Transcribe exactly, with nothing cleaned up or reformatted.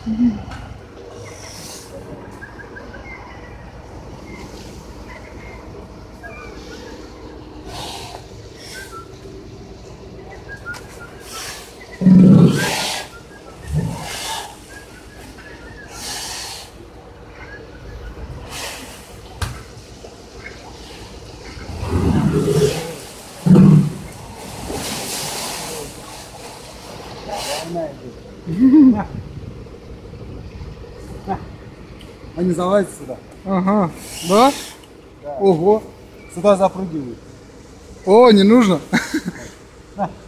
Они залазят сюда. Ага, да? Да. Ого, сюда запрыгивают. О, не нужно. На.